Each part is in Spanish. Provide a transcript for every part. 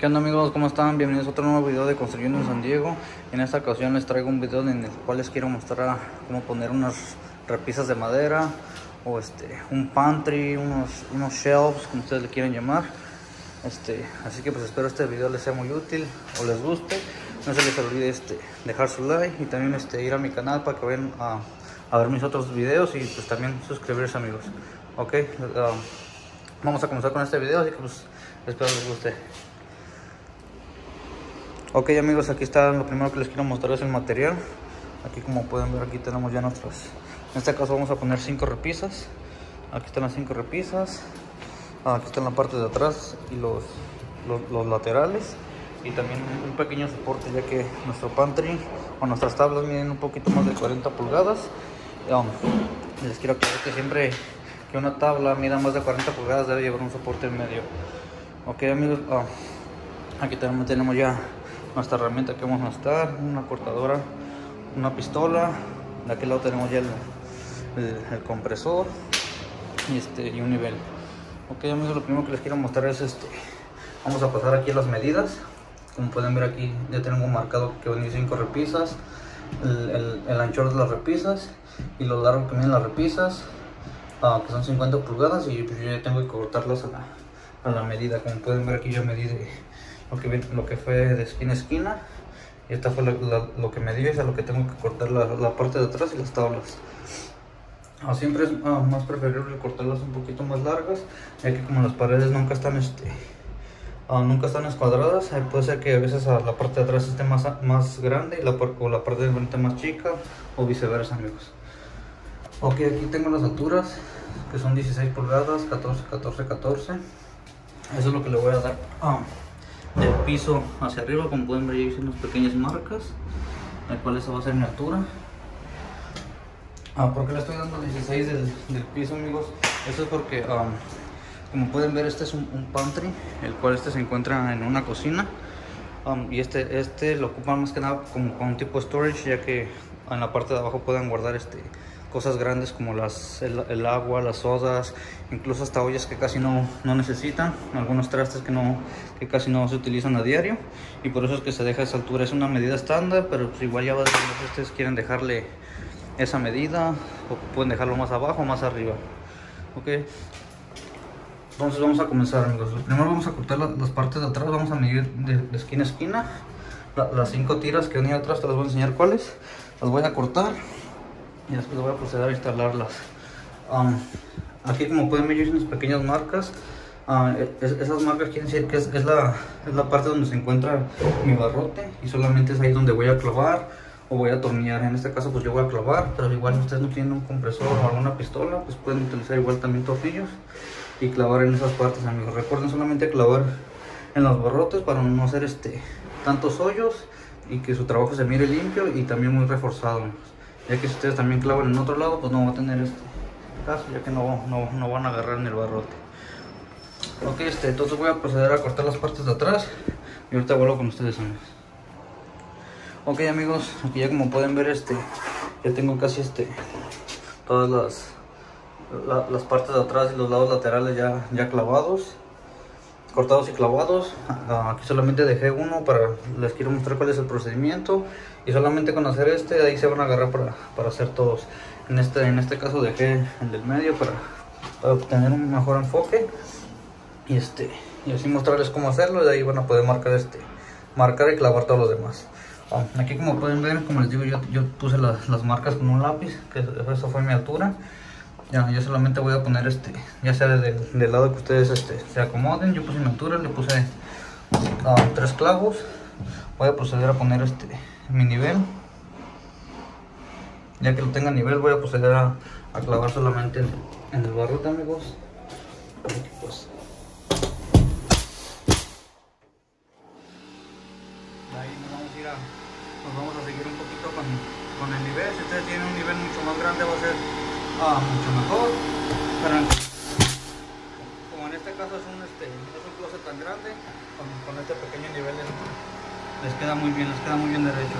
¿Qué onda amigos? ¿Cómo están? Bienvenidos a otro nuevo video de Construyendo en San Diego. En esta ocasión les traigo un video en el cual les quiero mostrar cómo poner unas repisas de madera o un pantry, unos shelves, como ustedes le quieren llamar. Así que pues espero este video les sea muy útil o les guste. No se les olvide dejar su like y también ir a mi canal para que vayan a ver mis otros videos y pues también suscribirse amigos. Ok, vamos a comenzar con este video, así que pues espero les guste. Ok amigos, aquí está lo primero que les quiero mostrar es el material. Aquí como pueden ver, aquí tenemos ya nuestras, en este caso vamos a poner 5 repisas. Aquí están las 5 repisas. Aquí está en la parte de atrás y los laterales. Y también un pequeño soporte, ya que nuestro pantry o nuestras tablas miden un poquito más de 40 pulgadas. Les quiero aclarar que siempre que una tabla mida más de 40 pulgadas debe llevar un soporte en medio. Ok amigos, aquí también tenemos ya nuestra herramienta que vamos a estar, una cortadora, una pistola. De aquel lado tenemos ya el compresor y un nivel. Ok amigos, lo primero que les quiero mostrar es vamos a pasar aquí las medidas. Como pueden ver aquí ya tengo marcado que van a ir 5 repisas, el anchor de las repisas y lo largo que miden las repisas, que son 50 pulgadas, y pues yo ya tengo que cortarlas a la medida. Como pueden ver aquí yo medí lo que fue de esquina a esquina, y esta fue lo que medí, es a lo que tengo que cortar la parte de atrás y las tablas. Siempre es más preferible cortarlas un poquito más largas, ya que como las paredes nunca están escuadradas, puede ser que a veces la parte de atrás esté más grande y la parte de enfrente más chica, o viceversa amigos. Ok, aquí tengo las alturas que son 16 pulgadas, 14, 14, 14. Eso es lo que le voy a dar del piso hacia arriba. Como pueden ver, ya hice unas pequeñas marcas, la cual esa va a ser mi altura. ¿Por qué le estoy dando 16 del piso amigos? Eso es porque como pueden ver, este es un pantry, el cual se encuentra en una cocina, y lo ocupan más que nada como un tipo storage, ya que en la parte de abajo pueden guardar cosas grandes como el agua, las sodas, incluso hasta ollas que casi no necesitan, algunos trastes que casi no se utilizan a diario, y por eso es que se deja esa altura. Es una medida estándar, pero pues igual ya va a depender si ustedes quieren dejarle esa medida o pueden dejarlo más abajo o más arriba. Ok, entonces vamos a comenzar amigos. Primero vamos a cortar las partes de atrás. Vamos a medir de esquina a esquina las 5 tiras que van a ir atrás. Te las voy a enseñar cuáles. Las voy a cortar y después voy a proceder a instalarlas. Aquí como pueden ver, yo hice unas pequeñas marcas. Esas marcas quieren decir que es la parte donde se encuentra mi barrote, y solamente es ahí donde voy a clavar o voy a atornillar. En este caso pues yo voy a clavar, pero igual si ustedes no tienen un compresor o alguna pistola, pues pueden utilizar igual también tornillos y clavar en esas partes amigos. Recuerden solamente clavar en los barrotes para no hacer tantos hoyos y que su trabajo se mire limpio y también muy reforzado, ya que si ustedes también clavan en otro lado, pues no va a tener caso, ya que no van a agarrar en el barrote. Ok, entonces voy a proceder a cortar las partes de atrás y ahorita vuelvo con ustedes amigos. Ok amigos, aquí ya como pueden ver, ya tengo casi todas las partes de atrás y los lados laterales ya clavados, cortados y clavados. Aquí solamente dejé uno les quiero mostrar cuál es el procedimiento, y solamente con hacer ahí se van a agarrar para hacer todos. En este caso dejé el del medio para obtener un mejor enfoque y así mostrarles cómo hacerlo, y de ahí van a poder marcar y clavar todos los demás. Aquí como pueden ver, como les digo, yo puse las marcas con un lápiz, que eso fue mi altura. Yo solamente voy a poner ya sea del lado que ustedes se acomoden. Yo puse mi altura, le puse 3 clavos. Voy a proceder a poner mi nivel. Ya que lo tenga a nivel, voy a proceder a clavar solamente en el barrote amigos. Aquí, pues. Ahí nos vamos a seguir un poquito con el nivel. Si ustedes tienen un nivel mucho más grande, va a ser mucho mejor, pero como en este caso no es un closet tan grande, con este pequeño nivel les queda muy bien derecho.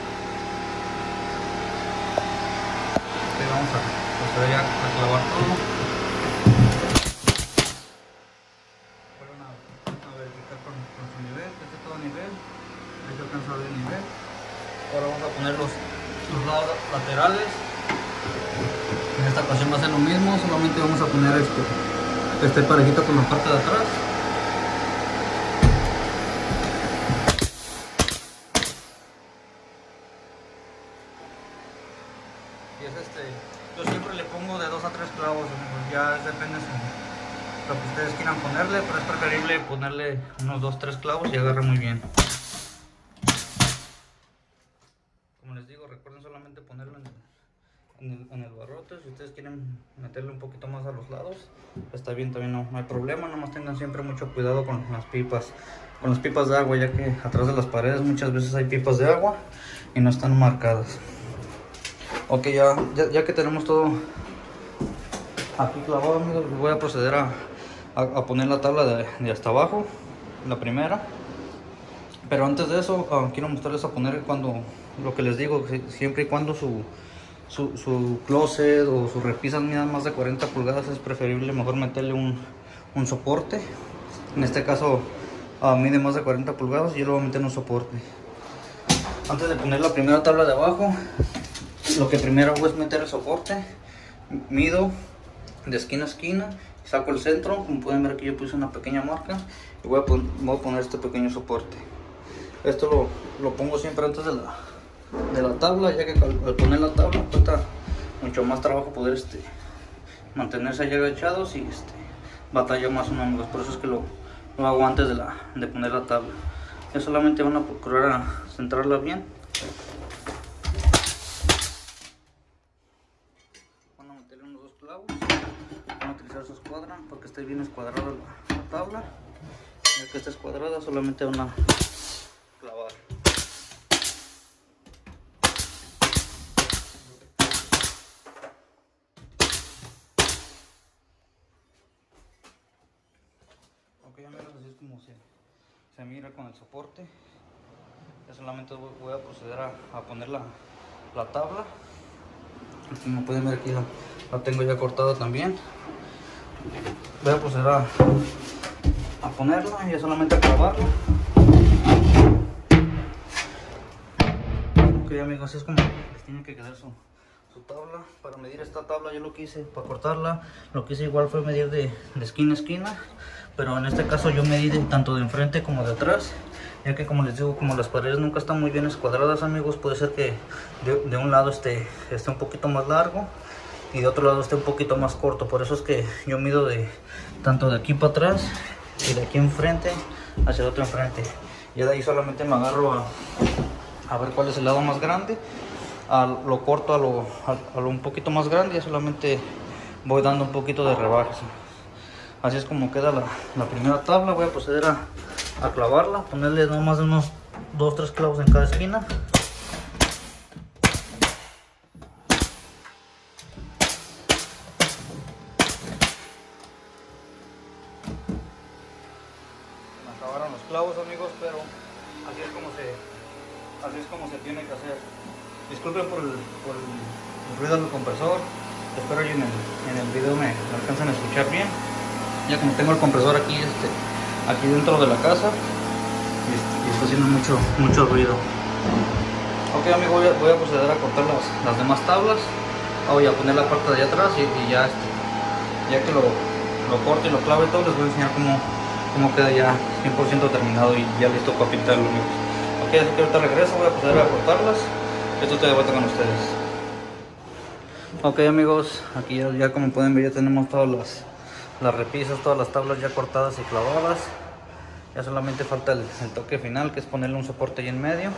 Ok, vamos a proceder ya a clavar todo. Vuelven a verificar con su nivel. que esté parejito con la parte de atrás. Y es yo siempre le pongo de 2 a 3 clavos, amigos. Ya depende de lo que ustedes quieran ponerle, pero es preferible ponerle unos 2-3 clavos y agarra muy bien. Como les digo, recuerden solamente ponerlo en el barrote. Si ustedes quieren meterle un poquito más a los lados, está bien, también no hay problema. Nomás tengan siempre mucho cuidado con las pipas de agua, ya que atrás de las paredes muchas veces hay pipas de agua y no están marcadas. Ok, ya que tenemos todo aquí clavado, amigos, voy a proceder a poner la tabla de hasta abajo, la primera. Pero antes de eso, quiero mostrarles a poner lo que les digo, siempre y cuando su closet o sus repisas midan más de 40 pulgadas, es preferible mejor meterle un soporte. En este caso mide más de 40 pulgadas y yo lo voy a meter en un soporte. Antes de poner la primera tabla de abajo, lo que primero hago es meter el soporte, mido de esquina a esquina, saco el centro. Como pueden ver aquí yo puse una pequeña marca y voy a poner este pequeño soporte. Esto lo pongo siempre antes de la tabla, ya que al poner la tabla cuesta mucho más trabajo poder mantenerse allá agachados y batalla más uno, amigos. Por eso es que lo hago antes de poner la tabla. Ya solamente van a procurar centrarla bien. Van a meterle unos 2 clavos, van a utilizar su escuadra para que esté bien escuadrada la tabla. Ya que esté escuadrada, solamente van a clavar. Ok, amigos, así es como se mira con el soporte. Ya solamente voy a proceder a poner la tabla. Como pueden ver aquí la tengo ya cortada también. Voy a proceder a ponerla y ya solamente a clavarla. Ok, amigos, así es como les tiene que quedar su tabla. Para medir esta tabla yo lo que hice, para cortarla, lo que hice igual fue medir de esquina a esquina. Pero en este caso yo medí tanto de enfrente como de atrás, ya que como les digo, como las paredes nunca están muy bien escuadradas, amigos, puede ser que de un lado esté un poquito más largo y de otro lado esté un poquito más corto. Por eso es que yo mido tanto de aquí para atrás y de aquí enfrente hacia el otro enfrente. Y de ahí solamente me agarro a ver cuál es el lado más grande, lo corto a lo un poquito más grande y solamente voy dando un poquito de rebajes. Así es como queda la primera tabla. Voy a proceder a clavarla, ponerle no más de unos 2-3 clavos en cada esquina. Me acabaron los clavos, amigos, pero así es como se tiene que hacer. Disculpen por el ruido del compresor. Espero que en el video me alcancen a escuchar bien, ya como tengo el compresor aquí dentro de la casa y está haciendo mucho ruido. Ok, amigos, voy a proceder a cortar las demás tablas. Voy a poner la parte de allá atrás y ya que lo corte y lo clave todo, les voy a enseñar cómo queda ya 100% terminado y ya listo para pintarlo, amigos. Ok, así que ahorita regreso, voy a proceder a cortarlas. Esto estoy de vuelta con ustedes. Ok, amigos, aquí ya como pueden ver ya tenemos todas las repisas, todas las tablas ya cortadas y clavadas. Ya solamente falta el toque final, que es ponerle un soporte ahí en medio.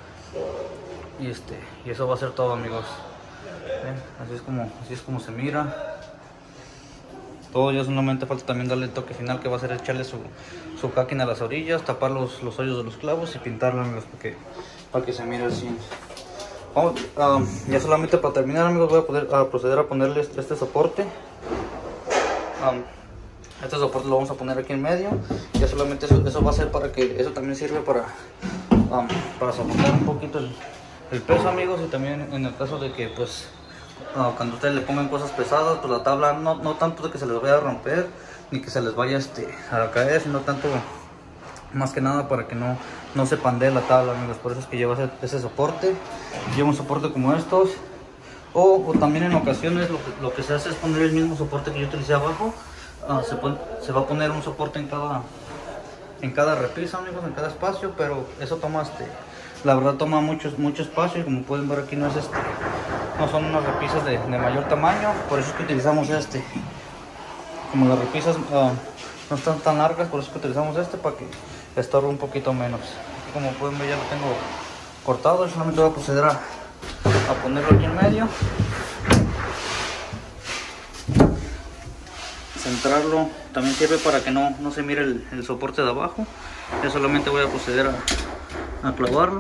Y eso va a ser todo, amigos. Así es como se mira. Todo ya solamente falta también darle el toque final, que va a ser echarle su caquen a las orillas, tapar los hoyos de los clavos y pintarlo, amigos, para que se mire así. Ya solamente para terminar, amigos, voy a proceder a ponerle este soporte. Este soporte lo vamos a poner aquí en medio. Ya solamente eso va a ser eso también sirve para soportar un poquito el peso, amigos. Y también en el caso de que pues cuando ustedes le pongan cosas pesadas, pues la tabla no tanto de que se les vaya a romper ni que se les vaya a caer, sino tanto más que nada para que no se pandee la tabla, amigos. Por eso es que lleva ese soporte. Lleva un soporte como estos, o también en ocasiones lo que se hace es poner el mismo soporte que yo utilicé abajo, se va a poner un soporte en cada repisa, amigos, en cada espacio, pero eso toma la verdad toma mucho espacio, y como pueden ver aquí no son unas repisas de mayor tamaño, por eso es que utilizamos como las repisas no están tan largas, por eso es que utilizamos para que estorbe un poquito menos. Aquí, como pueden ver, ya lo tengo cortado, solamente voy a proceder a ponerlo aquí en medio, centrarlo. También sirve para que no se mire el soporte de abajo. Yo solamente voy a proceder a clavarlo,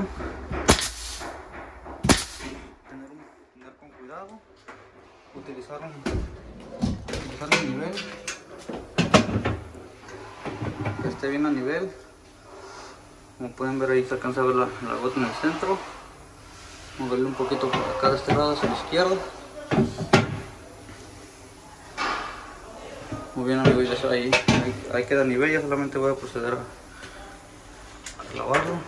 tener con cuidado, utilizar un nivel que esté bien a nivel. Como pueden ver, ahí se alcanza a ver la gota en el centro. Moverle un poquito por acá de este lado hacia la izquierda. Muy bien, amigos, ya ahí queda a nivel. Ya solamente voy a proceder a clavarlo.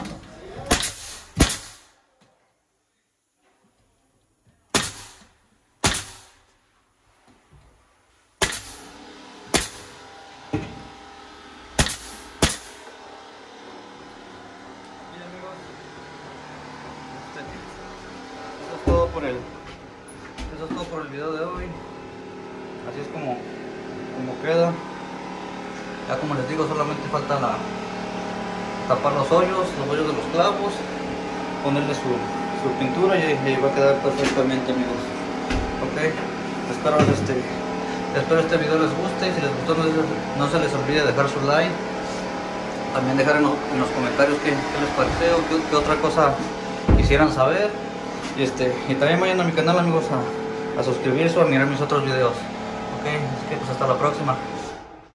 Eso es todo por el video de hoy. Así es como queda. Ya, como les digo, solamente falta tapar los hoyos de los clavos, ponerle su pintura, y ahí va a quedar perfectamente, amigos. Ok, espero este video les guste. Si les gustó, no se les olvide dejar su like. También dejar en los comentarios qué les pareció, qué otra cosa quisieran saber. Y también vayan a mi canal, amigos, a suscribirse o a mirar mis otros videos. Ok, así que pues hasta la próxima.